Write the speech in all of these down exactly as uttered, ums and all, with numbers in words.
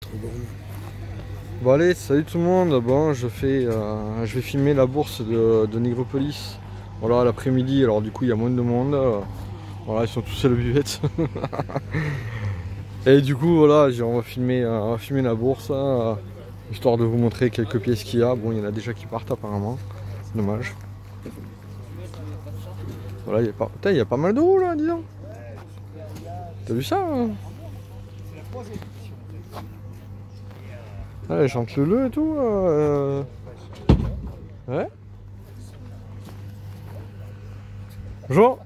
trop bon. Bon allez, salut tout le monde. Bon, je fais, euh, je vais filmer la bourse de, de Négropolis. Voilà, l'après-midi. Alors du coup, il y a moins de monde. Voilà, ils sont tous à la buvette. Et du coup, voilà, on va filmer, euh, on va filmer la bourse, euh, histoire de vous montrer quelques pièces qu'il y a. Bon, il y en a déjà qui partent apparemment. Dommage. Voilà, il y a pas, putain, il y a pas mal d'euros là, dis donc. T'as vu ça hein? Ah, elle chante le le et tout. Euh... Ouais. Bonjour.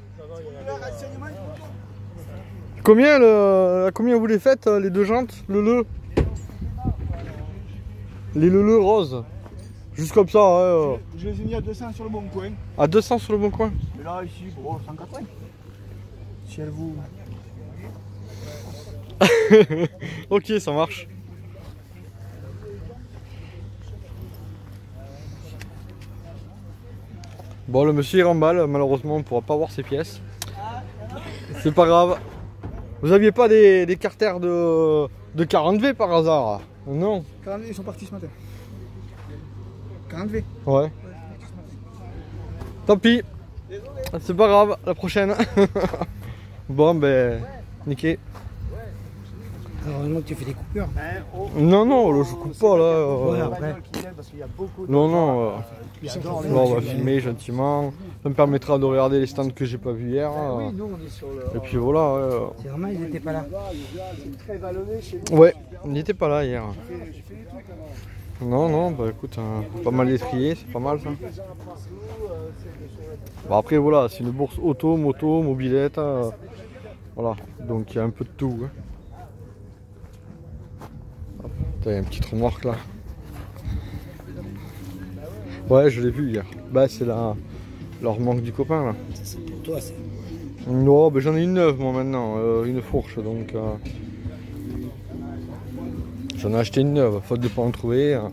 Combien le, combien vous les faites les deux jantes, le le, les le le roses, juste comme ça. Hein, je, je les ai mis à deux cents sur le bon coin. À deux cents sur le bon coin. Et là ici, bon, cent quatre-vingts. Si elle vous. Ok, ça marche. Bon, le monsieur il remballe, malheureusement on ne pourra pas voir ses pièces. C'est pas grave. Vous aviez pas des, des carters de, de quarante V par hasard? Non. quarante V, ils sont partis ce matin. quarante V. Ouais. Tant pis. C'est pas grave, la prochaine. Bon ben, nickel. Alors maintenant tu fais des coupures. Non, non, là, je coupe pas là. Euh... Ouais, après. Non, non. Euh... Bon, on va filmer gentiment. Ça me permettra de regarder les stands que j'ai pas vus hier. Euh... Et puis voilà. Euh... C'est normal, ils n'étaient pas là. Ouais, ils n'étaient pas là hier. Non, non, bah écoute, hein, pas mal d'étriers, c'est pas mal ça. Bon, après voilà, c'est une bourse auto, moto, mobilette. Euh... Voilà, donc il y a un peu de tout. Hein. Il y a une petite remorque là. Ouais, je l'ai vu hier. Bah, c'est la, la remorque du copain là. C'est pour toi, c'est. Non, bah, j'en ai une neuve moi maintenant, euh, une fourche donc. Euh... J'en ai acheté une neuve, faute de pas en trouver. Hein.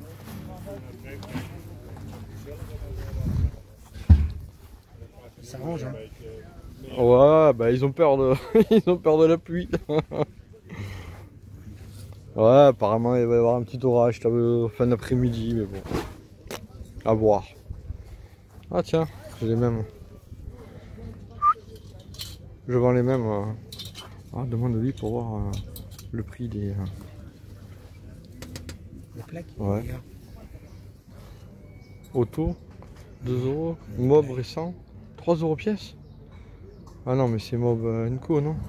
Ça range, hein. Ouais, bah ils ont peur de, ils ont peur de la pluie. Ouais, apparemment il va y avoir un petit orage fin d'après-midi, mais bon. À voir. Ah tiens, j'ai les mêmes. Je vends les mêmes. Euh... Ah, demande-lui pour voir euh, le prix des... Euh... Les plaques. Ouais. Auto, deux euros. Mob récent, trois euros pièce. Ah non, mais c'est Mob euh, Enco, non?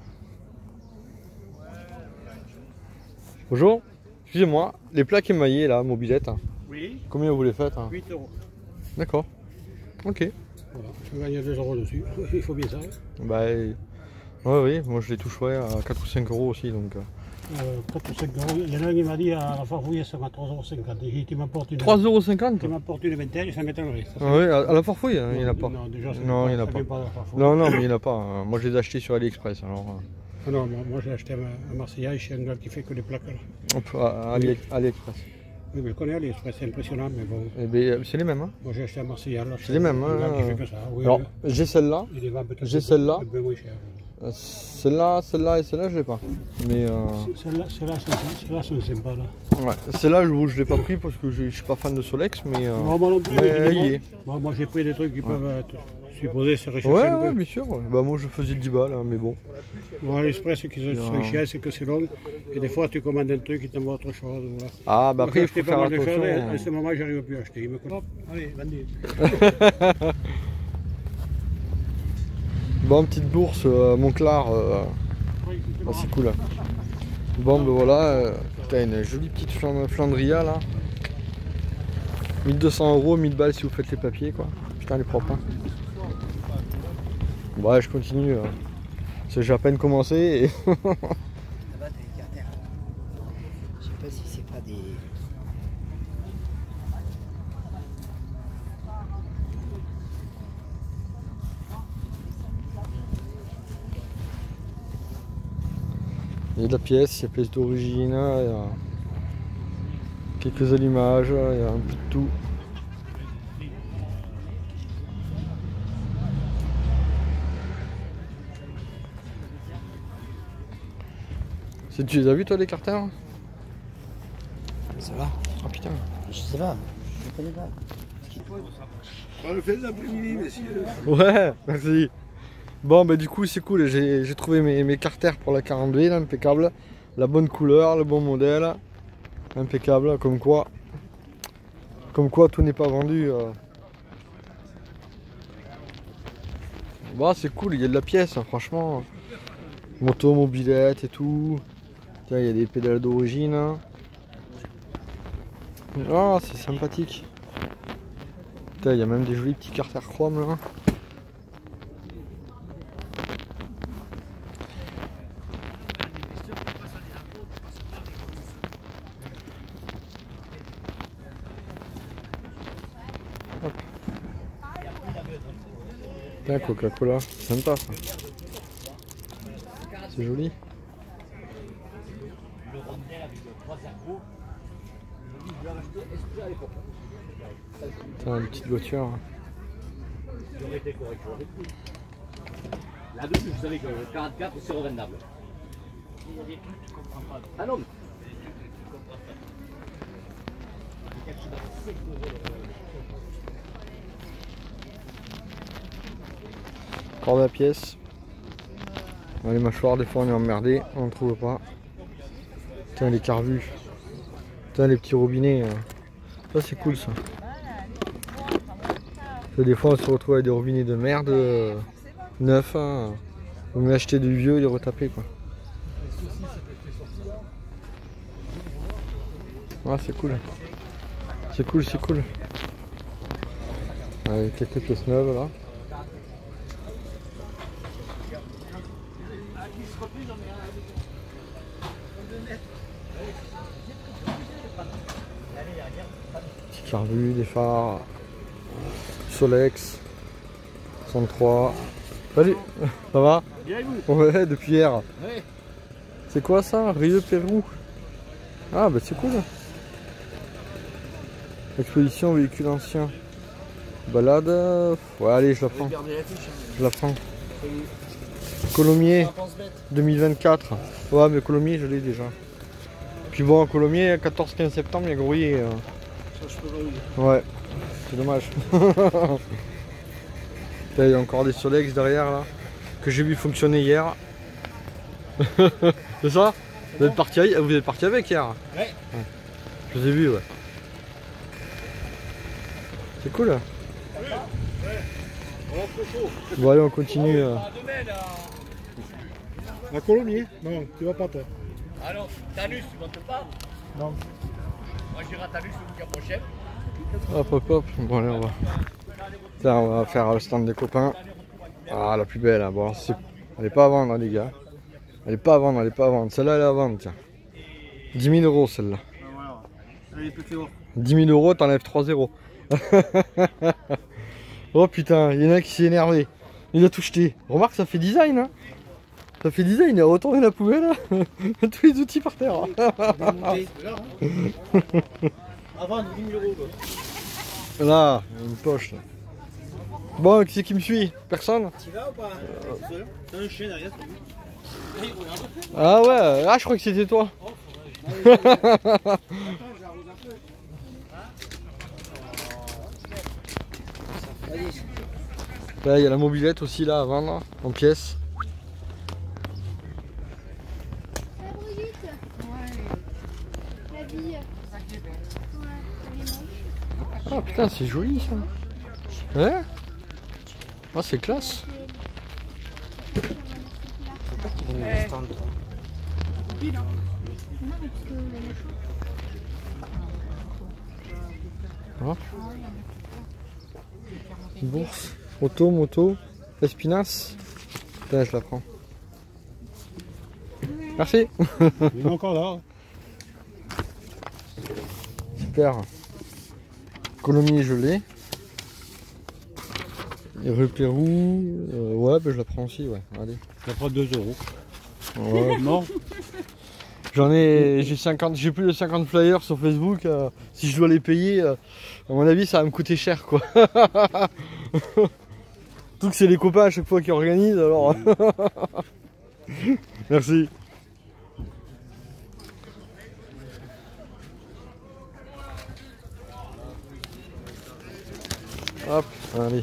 Bonjour, excusez-moi, les plaques émaillées là, mobilette. Hein. Oui. Combien vous les faites hein? huit euros. D'accord. Ok. Voilà, je gagne deux euros dessus, il faut bien ça. Bah, ouais, oui, moi je les touche ouais, à quatre ou cinq euros aussi donc. Euh, quatre ou cinq euros. Il y en a un qui m'a dit à la Farfouille ça m'a trois euros cinquante. Tu m'apportes une. trois euros cinquante. Tu m'apportes une vingtaine, ça m'étonnerait. Ah oui, à, à la Farfouille, hein, il n'y en a pas. Non, déjà, non, il n'y en a pas. pas non, non, mais il n'y en a pas. Hein. Moi je les ai achetés sur AliExpress alors. Ah non, moi, moi j'ai acheté à Marseille chez un gars qui fait que des plaques là. Hop, à, à Ali, AliExpress. Oui, mais je connais AliExpress, c'est impressionnant, mais bon. Eh ben, c'est les mêmes. Hein. Moi j'ai acheté à Marseille là. C'est les mêmes. Un hein. gars qui fait que ça. Oui, alors, oui. j'ai celle-là. J'ai celle-là. Celle-là, celle-là et celle-là, je l'ai pas. Mais euh... celle-là, celle-là, celle-là, sont sympas là. Ouais, celle-là, je, je l'ai pas pris parce que je, je suis pas fan de Solex, mais. Euh... Non, moi non plus. Mais il y est. Moi, moi j'ai pris des trucs qui ouais. peuvent être supposés se rechercher ouais, un peu. Ouais, bien sûr. Ouais. Bah moi, je faisais le dix balles, hein, mais bon. Bon, AliExpress, ce qui est euh... chiant, c'est que c'est long. Et des fois, tu commandes un truc, il t'envoie autre chose. Voilà. Ah, bah après, il faut faire attention. Choses, à ce moment, j'arrive plus à acheter. Il me coûte. Allez, vendu. Bon, petite bourse, euh, Monclar, euh, oh, c'est cool. Bon, ben voilà, euh, t'as une jolie petite Flandria là. mille deux cents euros, mille balles si vous faites les papiers quoi. Putain, elle est propre. Hein. Bon, ouais, je continue. Euh. J'ai à peine commencé. Et... Là-bas, t'as les carters. Je sais pas si c'est pas des. Il y a de la pièce, il y a pièce d'origine, il y a quelques allumages, il y a un peu de tout. Tu les as vus toi les carters? Ça va? Oh putain. Je sais pas, je connais pas. On le fait l'après-midi, messieurs. Ouais, merci. Bon, bah du coup, c'est cool. J'ai trouvé mes, mes carters pour la quarante-deux, là, impeccable. La bonne couleur, le bon modèle. Impeccable, comme quoi. Comme quoi, tout n'est pas vendu. Euh. Bah, c'est cool, il y a de la pièce, hein, franchement. Moto, mobilette et tout. Tiens, il y a des pédales d'origine. Hein. Ah, c'est sympathique. Putain, il y a même des jolis petits carters chrome là. Hop. Putain, Coca-Cola, c'est sympa ça. C'est joli. Putain, une petite voiture. Là-dessus, vous savez que le quarante-quatre, c'est revendable. Ah non. Corde à pièce. Les mâchoires, des fois on est emmerdé, on ne trouve pas. Tiens, les carvus. Putain, les petits robinets. Ça, c'est cool ça. Des fois, on se retrouve avec des robinets de merde euh, neufs. Hein. On a acheté du vieux et les retaper quoi. Ah, c'est cool. C'est cool, c'est cool. Avec quelques pièces neuves là. Petit carbu, des phares. Solex. soixante-trois. Salut, ça va? Bien et vous? Ouais, depuis hier. Ouais. C'est quoi ça? Rieux Pérou. Ah bah c'est cool. Exposition véhicule ancien. Balade. Ouais, allez, je la prends. Je la prends. Colomiers deux mille vingt-quatre. Ouais, mais Colomiers, je l'ai déjà. Puis bon, Colomiers, quatorze quinze septembre, il y a grouillé. Euh... Ça, je peux pas vous dire. Ouais, c'est dommage. Là, il y a encore des Solex derrière là, que j'ai vu fonctionner hier. C'est ça? Vous êtes parti, vous êtes parti avec hier? Ouais. Ouais. Je vous ai vu, ouais. C'est cool. Bon allez, on continue. Euh... La Colomiers? Non, tu vas pas toi. Ah non, Tanus, tu montes pas? Non. Moi j'irai à Tanus le week-end prochain. Hop hop hop, bon allez on va. Là, on va faire le stand des copains. Ah la plus belle, hein. Bon, elle est pas à vendre hein, les gars. Elle est pas à vendre, elle est pas à vendre. Celle-là elle est à vendre, tiens. dix mille euros celle-là. Ah, voilà. Elle est haut. dix mille euros, t'enlèves trois zéros. Oh putain, il y en a un qui s'est énervé. Il a tout jeté. Remarque, ça fait design, hein. Ça fait design, il a retourné la poubelle. Tous les outils par terre. Avant dix mille euros. Là, une poche. Là. Bon, qui c'est qui me suit? Personne? Tu vas ou pas? T'as un chien derrière. Ah ouais, ah je crois que c'était toi. Là, il y a la mobilette aussi là à vendre en pièces. La Brigitte. Ouais. La bille. Ouais. Ah putain, c'est joli ça. Ouais. Ah, c'est classe. Ouais. Ah. Bourse, auto, moto, espinasse. Là, je la prends. Merci. Il est encore là. Super. Colomiers gelé. Et rue Pérou. Euh, ouais, bah, je la prends aussi, ouais. Allez. Ça prend deux euros. Ouais. Non. J'en ai, j'ai cinquante, j'ai plus de cinquante flyers sur Facebook. Euh, si je dois les payer, euh, à mon avis, ça va me coûter cher, quoi. Tout que c'est les copains à chaque fois qui organisent, alors. Merci. Hop, allez.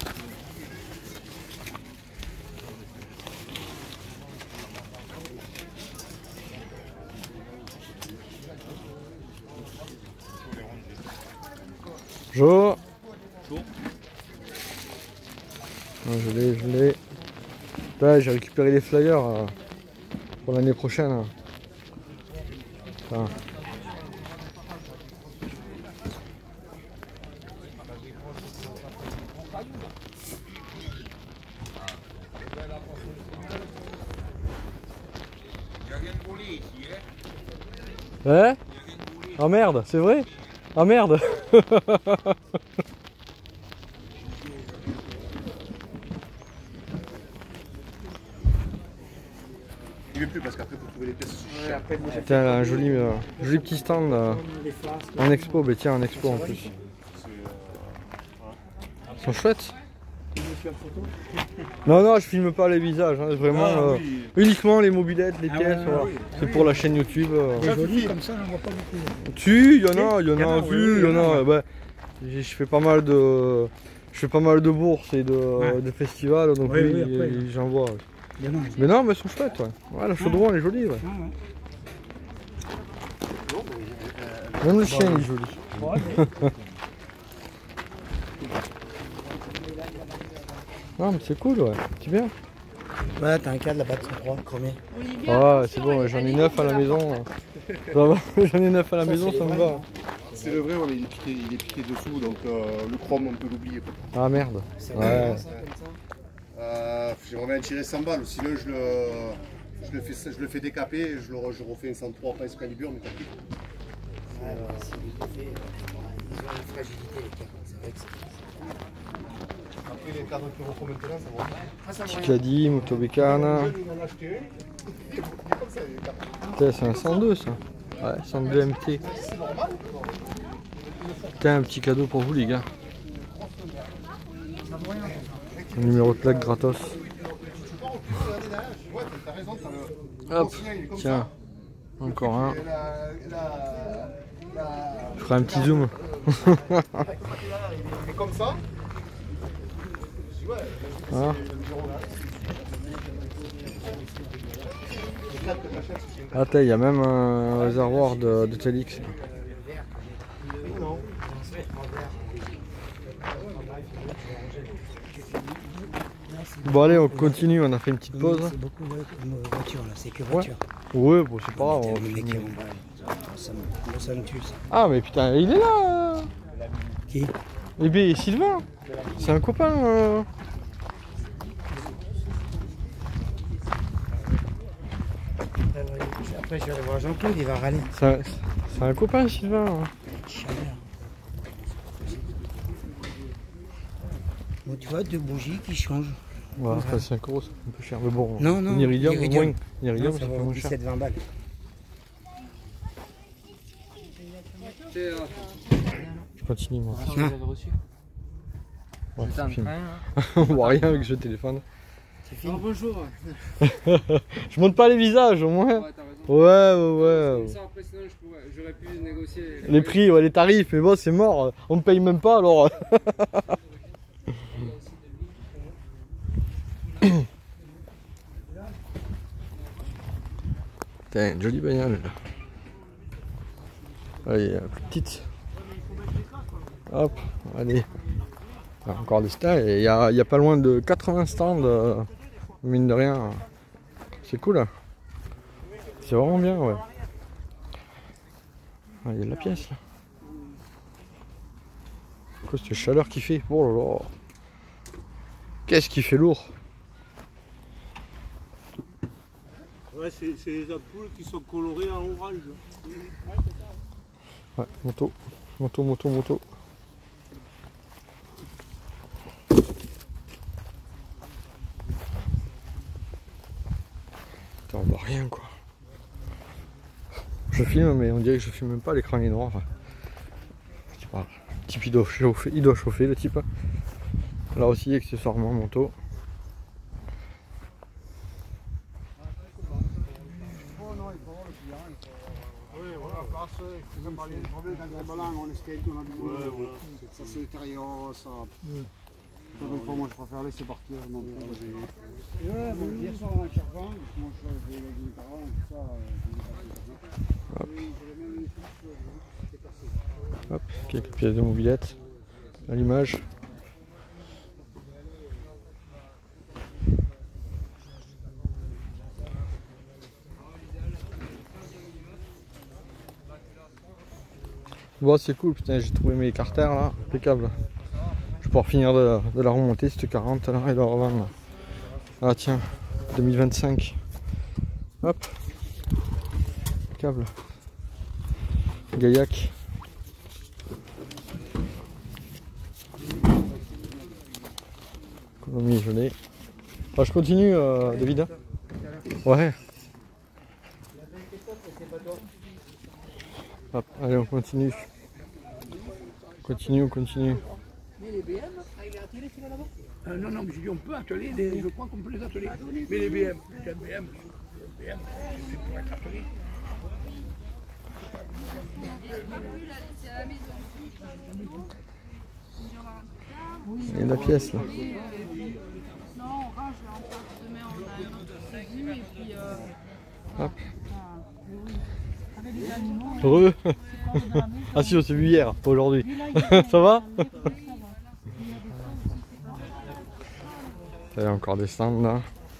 Jo. Ah, je l'ai, je l'ai. Là, j'ai récupéré les flyers euh, pour l'année prochaine. Hein. Enfin. Ouais. Oh merde, c'est vrai? Oh merde. Il veut plus parce qu'après pour trouver les pièces. Tiens, un joli, euh, joli petit stand euh, en expo, mais tiens, en expo en plus. Ils sont chouettes. Non, non, je filme pas les visages, hein, vraiment Ah, euh, oui. uniquement les mobilettes, les Ah pièces. ouais, Voilà. oui. C'est pour la chaîne YouTube. euh. C'est joli comme ça, j'en vois pas beaucoup. Tu, il y en a, il y en Il y en a a, vu, oui, il y en il y en a. a. Bah, j'ai- je fais pas mal de, je fais pas mal de bourses et de, Ouais. de festivals, donc Oui, oui, oui, après. j'en vois. Il y en a. Mais non, mais elles sont chouettes, ouais. Ouais, la chaudron, elle est jolie, ouais. Ah, ouais. Même le chien, il est joli. Non, mais c'est cool, ouais. C'est bien. Ouais, t'as un cadre là-bas de cent trois, chromé. Ouais, c'est bon, j'en ai neuf à la maison. Ça va, j'en ai neuf à la maison, ça me va. C'est le vrai, ouais, mais il est piqué, il est piqué dessous, donc euh, le chrome on peut l'oublier. Ah merde. C'est Ouais. ça, comme ça. Euh, J'aimerais bien tirer cent balles, sinon je le, je le, fais, je le fais décaper, je, le, je refais un cent trois pas Excalibur, mais t'as plus. Ouais, ouais, si ils le fait, euh, ils ont une fragilité les cadres, c'est vrai que c'est. Après les cadres qui refont maintenant, ça va. Ah, ça me Cycladi, Motobécane. Il en a acheté un, il est comme ça, les cadres. Putain, c'est un cent deux ça. Ouais, cent deux M T. C'est normal. Putain, un petit cadeau pour vous les gars. Un numéro de plaque gratos. Ouais, t'as raison, t'as le. Hop, tiens. Encore un. La, la, la, Je ferai un petit zoom. il est comme ça. Hein Attends, il y a même un réservoir de, de Telix. Bon allez, on continue, on a fait une petite pause. C'est beaucoup ouais, comme euh, voiture là, c'est que voiture. Ouais, bon c'est pas grave. on va Le mec qui finir. est en bas, ça me, moi, ça me tue ça. Ah mais putain, il est là. Qui? Eh bien Sylvain, c'est un copain. euh. Après je vais aller voir Jean-Claude, il va râler. C'est un, c'est un copain Sylvain. hein. Chaleur. Bon, tu vois, deux bougies qui changent. Voilà, ça, cinq euros, c'est un peu cher. Mais bon, Non, non, une iridium, l'iridium. au moins. Une iridium, Non, ça ça fait vaut moins cher. dix-sept vingt balles. Je continue moi. Ah. Ouais, je filme. On voit rien avec ce téléphone. C'est fini. Bonjour. Je montre pas les visages au moins. Ouais, t'as raison. Ouais, ouais, ouais. Ça, après, sinon, je pourrais- j'aurais pu négocier. Les prix, ouais, les tarifs, mais bon, c'est mort. On me paye même pas alors. Putain, une jolie bagnole là. Allez, petite. Hop, allez. Ah, encore des stands. Il y a, il y a pas loin de quatre-vingts stands. euh, mine de rien. C'est cool. Hein. C'est vraiment bien, ouais. Ah, il y a de la pièce là. Quoi, cette chaleur qu'il fait? Oh là là. Qu'est-ce qui fait lourd? Ouais, c'est c'est les ampoules qui sont colorées en orange. Ouais, moto. Moto, moto, moto. Putain, on voit rien quoi. Je filme mais on dirait que je filme même pas, l'écran est noir. C'est pas grave. Le type il doit chauffer, il doit chauffer le type. Là aussi accessoirement moto. terrasse, je vais parler. Je reviens dans un ballon, on est skate, on a du boulot. Ouais, voilà. Ça se détériore, ça. Donc pour moi, je préfère laisser partir. Non, ouais, bon, hier soir, on a Carvan, moi je fais les parents, tout ça. Hop. Hop, quelques pièces de mobilette à l'image. Bon, c'est cool, putain, j'ai trouvé mes carters là, impeccable. Je vais pouvoir finir de, de la remonter cette quarante là et la revendre. Ah tiens, deux mille vingt-cinq. Hop, impeccable. Gaillac. Colombie gelée. Ah, je continue, euh, David. Ouais. Hop, allez, on continue. On continue, on continue. Mais les B M, il est attelé celui-là là-bas euh, Non, non, mais je dis on peut atteler, les, je crois qu'on peut les atteler. Mais les B M, les B M, les B M, c'est pour être attelé. Il y a de la pièce là. Non, on range là, on passe demain, on a un autre cuisine et puis. Euh... Hop. Avec les animaux. Heureux. Ah si, on s'est vu hier, pas aujourd'hui. Ça va? Il y a encore des stands là.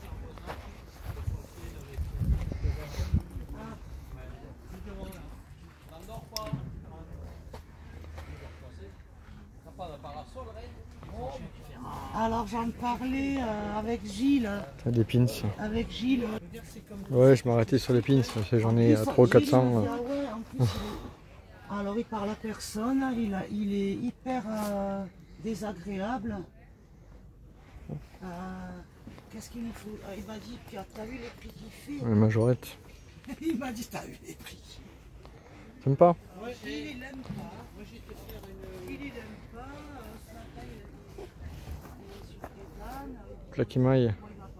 Alors j'en parlais euh, avec Gilles. T'as des pins. Avec Gilles. Ouais, je m'arrêtais sur les pins, parce que j'en ai trois ou quatre cents. Ah ouais, en plus, il est... Alors il parle à personne, il, a, il est hyper euh, désagréable. Euh, Qu'est-ce qu'il nous faut? Il m'a dit, t'as vu les prix qu'il fait? Ouais, majorette. Il m'a dit, t'as vu les prix? T'aimes pas? Ouais, il l'aime pas. Il l'aime pas. Ce matin, il est sur les ânes. Claquis maille.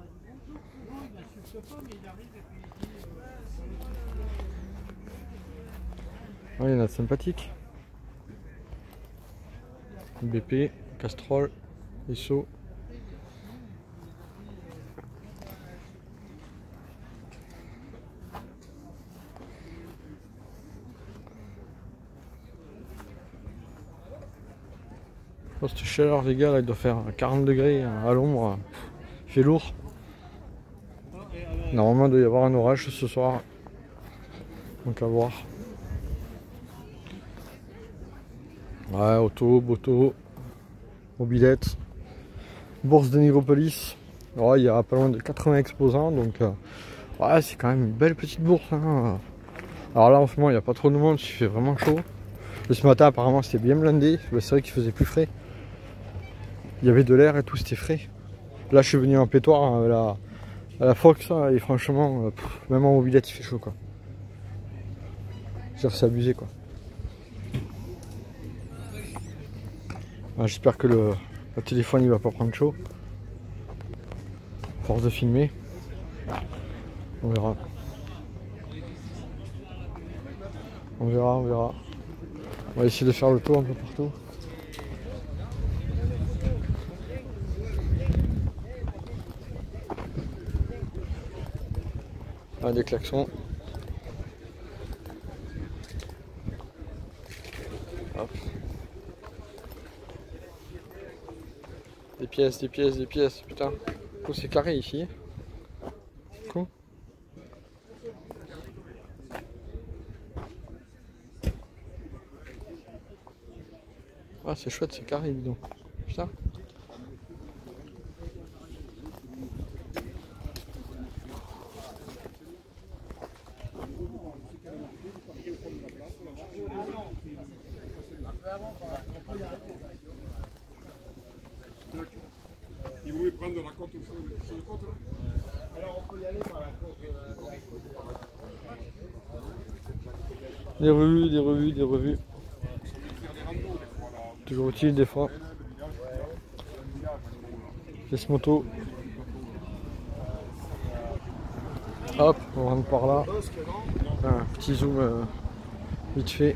Ouais, il y en a de sympathiques. B P, Castrol, Esso. Oh, cette chaleur, les gars, là, il doit faire quarante degrés à l'ombre. Il fait lourd. Normalement, il doit y avoir un orage ce soir. Donc à voir. Ouais, auto, moto, mobilette, bourse de Négropolis. Ouais, il y a pas loin de quatre-vingts exposants, donc euh, ouais, c'est quand même une belle petite bourse. Hein. Alors là, en ce moment, il n'y a pas trop de monde, il fait vraiment chaud. Et ce matin, apparemment, c'était bien blindé. C'est vrai qu'il faisait plus frais. Il y avait de l'air et tout, c'était frais. Là, je suis venu en pétoire hein, à, la, à la Fox, hein, et franchement, euh, pff, même en mobilette, il fait chaud, quoi. C'est abusé, quoi. Ah, j'espère que le, le téléphone il va pas prendre chaud. Force de filmer. On verra. On verra, on verra. On va essayer de faire le tour un peu partout. Ah, des klaxons. Hop. Des pièces, des pièces, des pièces, putain. Oh, c'est carré ici. Cool. Ah, c'est chouette, c'est carré, dis donc. Putain. Il voulait prendre la côte sur le côte là. Alors on peut y aller par la côte. Des revues, des revues, des revues. Toujours utile des fois. Pièce moto. Hop, on rentre par là. Un petit zoom euh, Vite fait.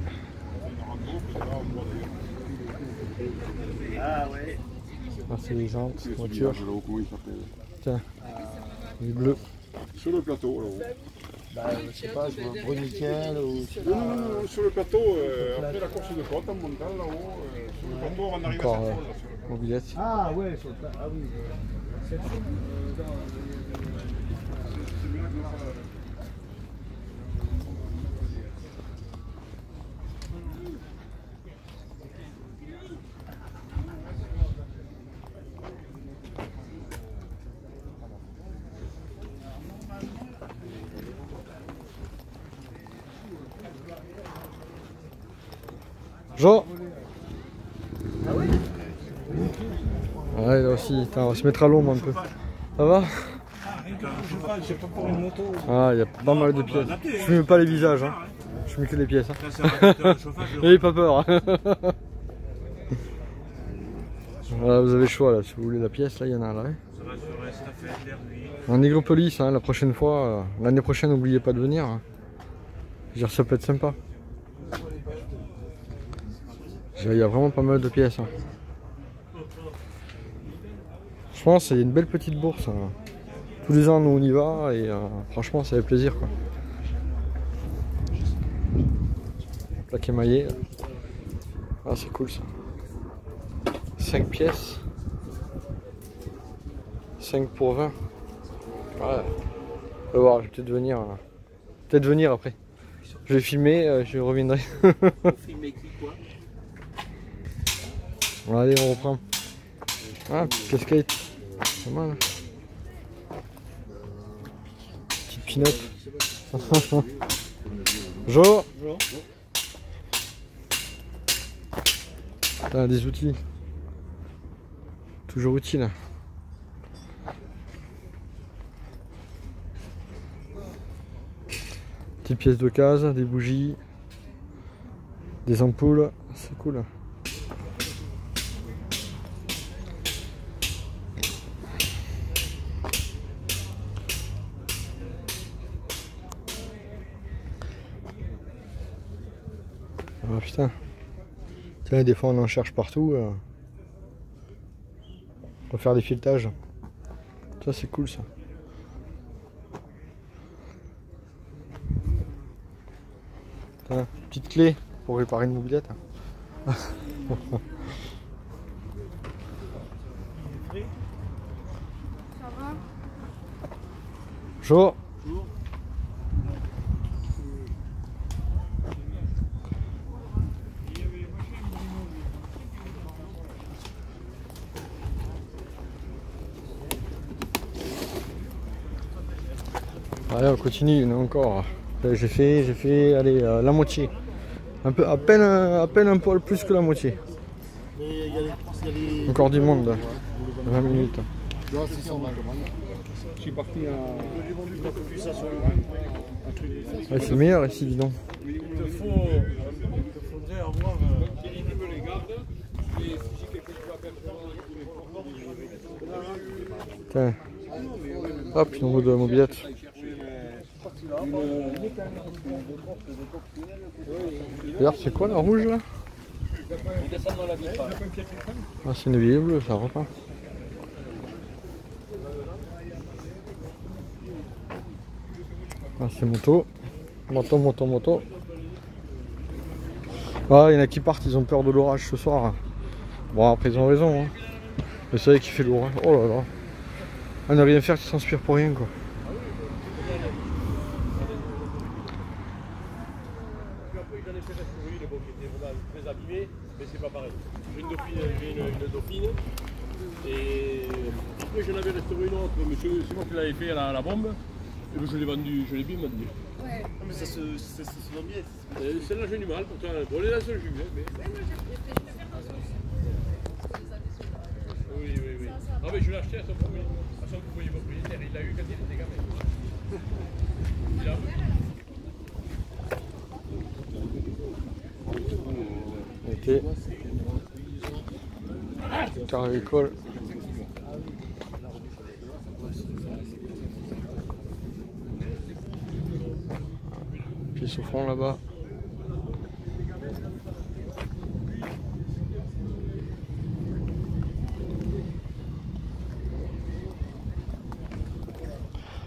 Ah ouais. Ah, c'est les jantes, voiture. Comment il s'appelle? Tiens, du bleu. Sur le plateau là-haut. Bah, je sais pas, je vois Bruniquel ou. Non, non, non, non, sur le plateau, euh, après la course de côte, en montant là-haut, euh, sur le plateau, on arrive Encore à euh, Saint-Paul. Là, sur le- mobilette. Ah ouais, sur le pla- ah oui. C'est Jo. Ouais, là aussi, attends, on va se mettre à l'ombre un peu. Ça va? c'est pas pour une moto. Ah, il y a pas mal de pièces. Je ne mets pas les visages, hein. Je mets que les pièces. Hein. N'ayez pas peur. Voilà, vous avez le choix là, si vous voulez la pièce, là il y en a là. Hein. En Négropolis, hein, la prochaine fois, euh, l'année prochaine, n'oubliez pas de venir. Hein. Je veux dire, ça peut être sympa. Il y a vraiment pas mal de pièces. Hein. Je pense qu'il y a une belle petite bourse. Hein. Tous les ans, nous on y va et euh, franchement, ça fait plaisir. Quoi. Plaque émaillée. Ah, c'est cool ça. cinq pièces. cinq pour vingt. Ouais. On va voir, je vais peut-être venir. Euh, peut-être venir après. Je vais filmer, euh, je reviendrai. Filmer qui quoi? Bon, allez, on reprend. Ah, petite casquette. Pas mal. Petite pin-up. Jo. T'as des outils. Toujours utile. Petites pièces de case, des bougies, des ampoules, c'est cool. Ah putain. Tiens, des fois on en cherche partout. Euh... Pour faire des filetages. Ça c'est cool ça. Tiens, petite clé pour réparer une mobilette. Ça va? Bonjour. Allez, on continue, il y en a encore. J'ai fait, j'ai fait, allez, euh, la moitié. Un peu, à peine, à peine un poil plus que la moitié. Encore du monde. vingt minutes. Je suis parti à. Ouais, c'est meilleur ici, dis donc. Il te faut. Il te faudrait avoir. Qui me les garde. Et si quelqu'un peut apercevoir les Tiens. Hop, une roue de mobilette. Regarde, c'est quoi la rouge là? Ah, c'est une vieille bleue, ça repart. Ah, c'est moto. Moto, moto, moto. Ah, il y en a qui partent, ils ont peur de l'orage ce soir. Bon, après, ils ont raison. Hein. Mais c'est vrai qu'il fait lourd. Hein. Oh là là. À ne rien faire, tu transpires pour rien quoi. Mais c'est pas pareil. J'ai une dauphine, j'ai une, une dauphine. Et après j'en avais restauré une autre, mais c'est moi qui l'avais fait à la, à la bombe. Et ben je l'ai vendu, je l'ai bien vendu. Ouais. Mais ça se, ça se vend bien. Et celle-là j'ai du mal, pourtant bon, elle est dans ce jus. Hein, mais... Oui, oui, oui. Ah mais je l'ai acheté à son, premier, à son premier propriétaire, il l'a eu quand il était gamin. Il a... Ok. Car agricole. Pièce au fond là-bas.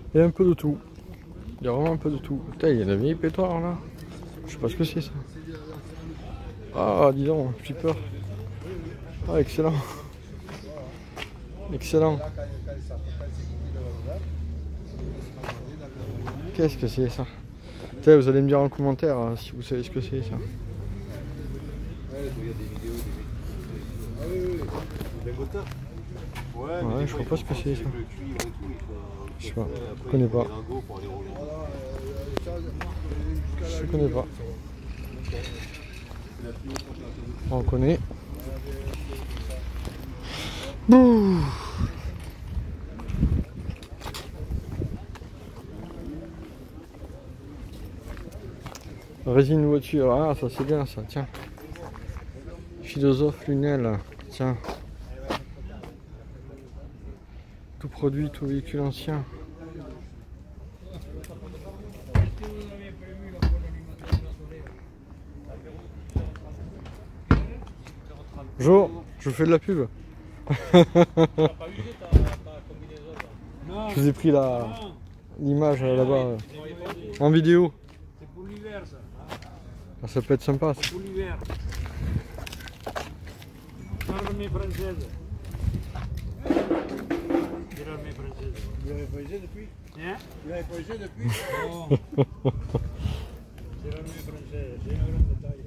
Il y a un peu de tout. Il y a vraiment un peu de tout. Putain, il y a la vieille pétoire là. Je sais pas ce que c'est ça. Ah, dis donc, j'ai peur. Ah, excellent. Excellent. Qu'est-ce que c'est ça? Putain, vous allez me dire en commentaire hein, si vous savez ce que c'est ça. Ouais, je vois pas ce que c'est ça. Je sais pas, je connais pas. Je connais pas. On connaît. Bouh. Résine voiture, ah ça c'est bien ça, tiens. Philosophe Lunel, tiens. Tout produit, tout véhicule ancien. Bonjour, je vous fais de la pub. Je vous ai pris la l'image là-bas euh, en vidéo. C'est pour l'hiver ça. Ah, ça peut être sympa. C'est pour l'hiver. L'armée française. C'est l'armée française. Vous l'avez pas usé depuis? Hein? Vous l'avez pas usé depuis? Non. C'est l'armée française, c'est une grande taille.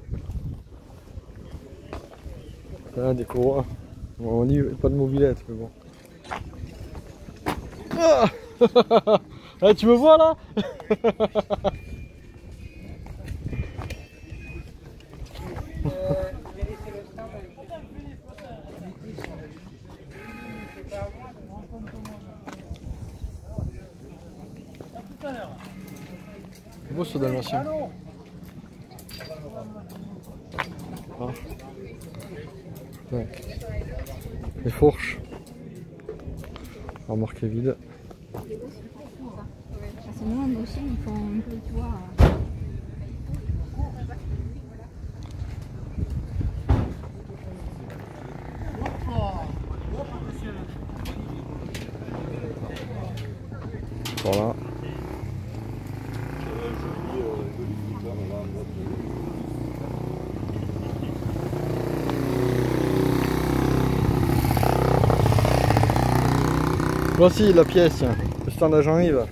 Ah, des courroies. Bon, on dit pas de mobilette, mais bon. Ah ah, tu me vois là? C'est beau ce dalmatien. Ah. Ouais. Les fourches. Remorque vide. C'est nous aussi, ils font un peu, tu vois. Voilà. Voici la pièce, tiens. Le stand à Jean-Yves.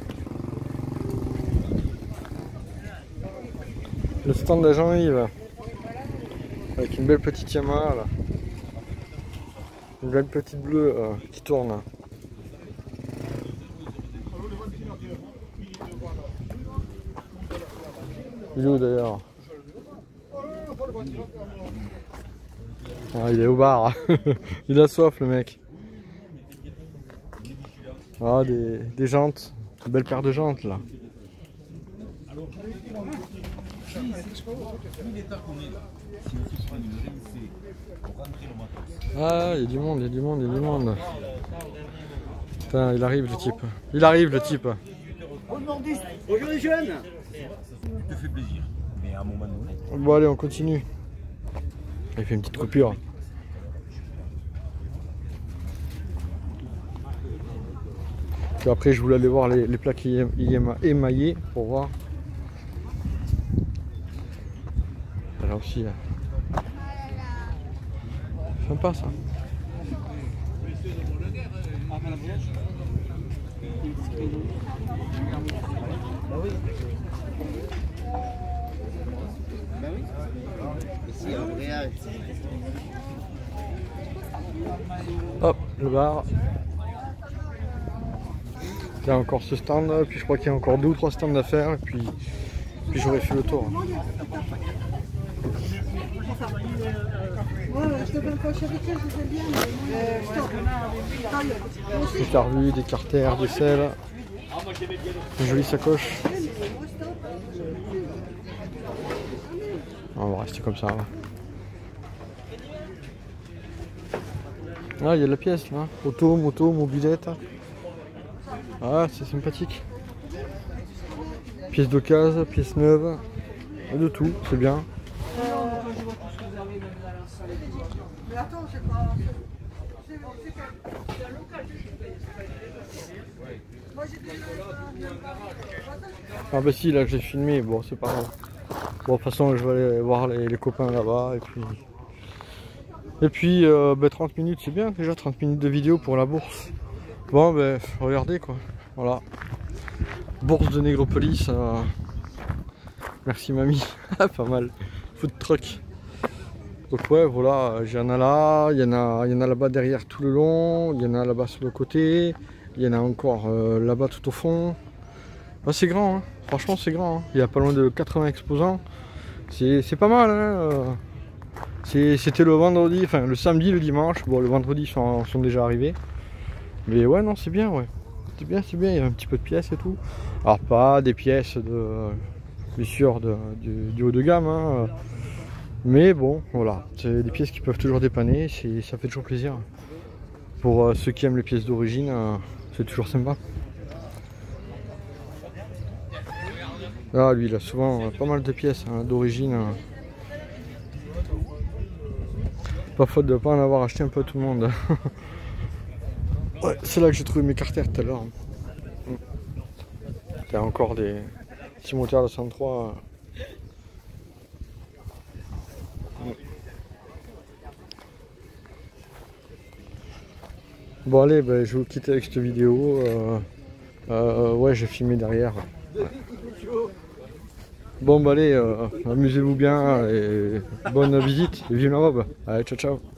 Le stand à Jean-Yves. Avec une belle petite Yamaha là. Une belle petite bleue euh, qui tourne. Il est où d'ailleurs? Ah, il est au bar. Il a soif le mec. Ah, des, des jantes. Une belle paire de jantes là. Ah, il y a du monde, il y a du monde, il y a du monde. Putain, il arrive le type. Il arrive le type. Bonjour les jeunes. te fait plaisir. Mais à un moment donné. Bon allez, on continue. Il fait une petite coupure. Puis après je voulais aller voir les, les plaques émaillées pour voir. Là aussi. Sympa ça. Bah oui. Bah oui. Ici, un vrai âge. Hop, le bar. Il y a encore ce stand, puis je crois qu'il y a encore deux ou trois stands à faire, et puis, puis j'aurais fait le tour. Des carvus, des carters, des selles, une jolie sacoche. On va rester comme ça. Là. Ah, il y a de la pièce là. Auto, moto, mobilette. Ah, c'est sympathique. Pièces d'occasion, pièces neuves. De tout, c'est bien. Mais attends, c'est pas... Ah bah si, là j'ai filmé, bon c'est pas grave. Bon de toute façon je vais aller voir les, les copains là-bas et puis... Et puis euh, bah, trente minutes c'est bien déjà, trente minutes de vidéo pour la bourse. Bon ben bah, regardez quoi, voilà. Bourse de Négropolis, euh... merci mamie, pas mal, food truck. Donc ouais voilà, il y en a là, il y en a, il y en a là-bas derrière tout le long, il y en a là-bas sur le côté, il y en a encore euh, là-bas tout au fond. Ah, c'est grand, hein. Franchement c'est grand, hein. Il y a pas loin de quatre-vingts exposants, c'est pas mal. Hein. C'était le vendredi, enfin le samedi, le dimanche, bon le vendredi ils sont, sont déjà arrivés. Mais ouais non c'est bien, ouais. C'est bien, c'est bien, il y a un petit peu de pièces et tout. Alors pas des pièces de, bien sûr, de, du, du haut de gamme, hein. Mais bon, voilà, c'est des pièces qui peuvent toujours dépanner, ça fait toujours plaisir. Pour euh, ceux qui aiment les pièces d'origine, euh, c'est toujours sympa. Ah lui il a souvent euh, pas mal de pièces hein, d'origine. Euh. Pas faute de ne pas en avoir acheté un peu à tout le monde. Ouais, c'est là que j'ai trouvé mes carters tout à l'heure. Il y a encore des petits moteurs de cent trois. Bon allez, ben, je vais vous quitter avec cette vidéo. Euh, euh, ouais, j'ai filmé derrière. Ouais. Bon bah allez, euh, amusez-vous bien et bonne visite. Et vive la robe. Allez, ciao ciao.